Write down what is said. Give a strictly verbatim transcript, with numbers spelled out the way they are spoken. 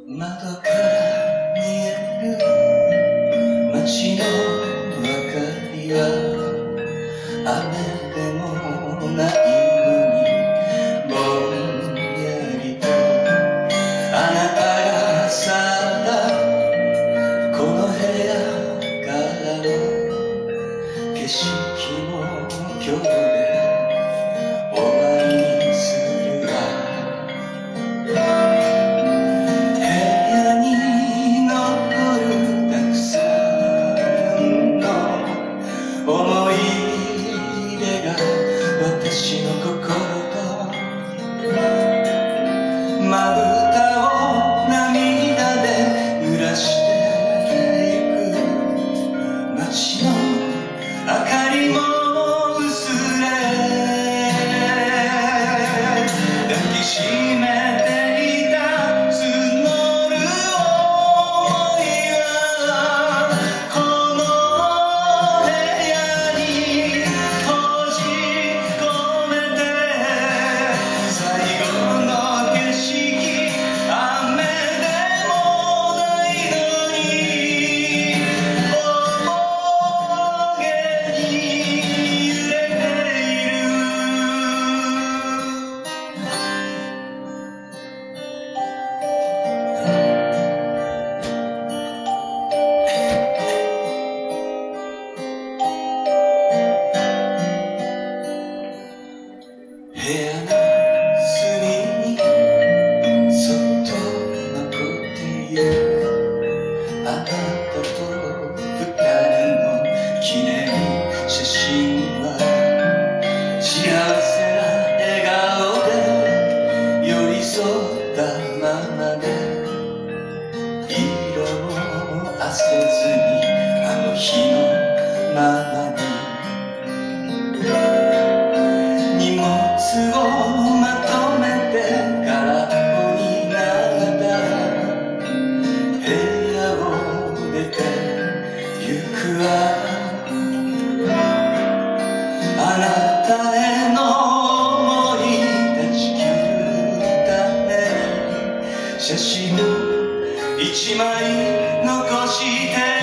窓から見える街の明かりは雨でもないのにぼんやりとあなたが去ったこの部屋からの景色も今日で終わりにするわ。部屋に残るたくさんの思い出が私の心とまぶたを涙で濡らしてゆく街の明かりも薄れ抱きしめていた募る想いはこの部屋に閉じ込めて最後の景色雨でもないのに重げに揺れている。部屋の隅にそっと残っているあなたと二人の記念写真は幸せな笑顔で寄り添ったままで色も褪せずにあの日のままに荷物をまとめて空っぽになった部屋を出てゆくわ。あなたへの思い断ち切るため写真一枚残して